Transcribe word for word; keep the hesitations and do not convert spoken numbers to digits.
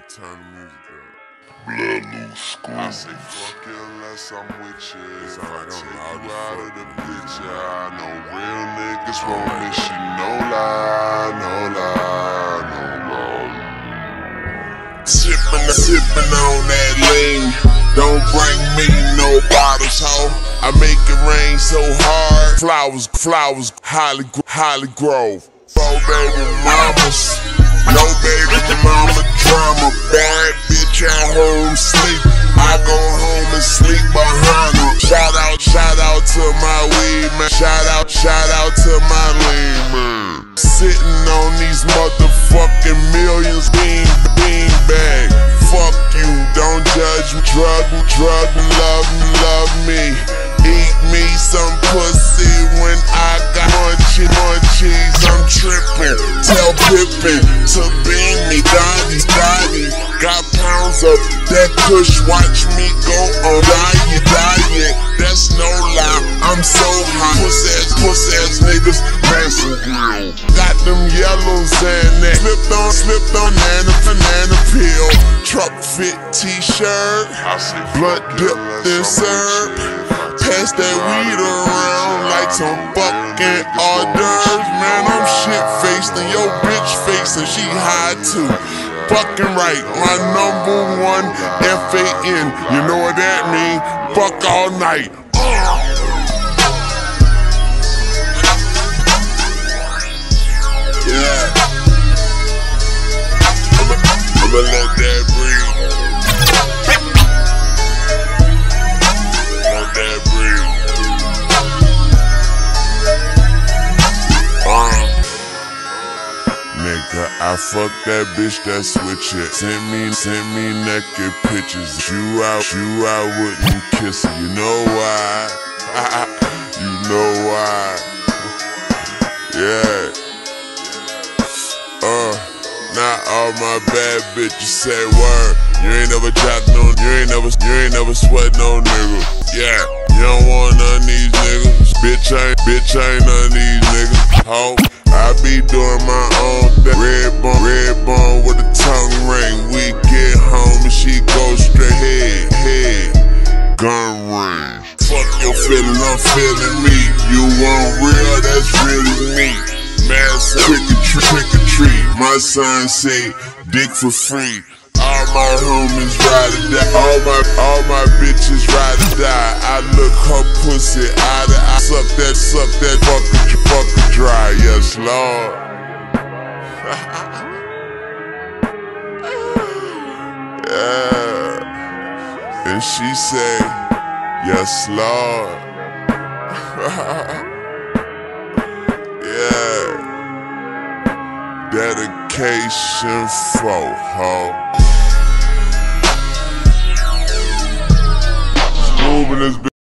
Turn the music up. Blood loose school. I say fuck you unless I'm with you. If I like take I'm you loud out as of the picture, I know real niggas won't miss you. No lie, no lie, no lie. Sippin', sippin' on that lean. Don't bring me no bottles, ho. I make it rain so hard. Flowers, flowers, Holly, Holly Grove. Four baby mamas, no baby mama drama. Bad bitch at home sleep. I go home and sleep behind her. Shout out, shout out to my weed man. Shout out, shout out to my lean man. Sitting on these motherfucking millions, bean, bean bag. Fuck you, don't judge me. Drug me, drug me, love me, love me. Eat me some pussy when I got munchies, munchies. I'm trippin', tell Pippin to beam me, Dottie, Dottie. Got pounds of that kush, watch me go on diet, diet. That's no lie, I'm so hot. Puss ass, puss ass niggas, massive grill. Got them yellows and that. Slipped on, slipped on banana, banana peel. Truck fit t-shirt, blunt dipped in syrup. Pass that weed around like some fucking hors d'oeuvres. Man, I'm shit-faced and your bitch face and she high too. Fucking right, my number one F A N. You know what that mean? Fuck all night. Yeah. I'ma, I'ma let that breathe. Let that breathe. Uh. Nigga, I fuck that bitch that's with you. Send me, send me naked pictures. You out, you I wouldn't kiss her. You know why? You know why? Yeah. Uh, not all my bad bitches say word. You ain't never dropped no, you ain't never, you ain't never sweat no nigga. Yeah, you don't want none of these niggas. Bitch ain't, bitch ain't none of these niggas. Ho, I be doing my own thing. Red bone, red bone with a tongue ring. We get home and she go straight head, head. Gun range. Fuck your feeling, I'm feeling me. You want real, that's really me. Mass trick or treat, trick or treat. My son say, dick for free. All my homies ride or die. All my, all my bitches ride or die. I look her pussy eye to eye. Suck that, suck that fucker, fucker dry. Yes, Lord. Yeah. And she say, yes, Lord. Yeah. Dedication for ho. Moving this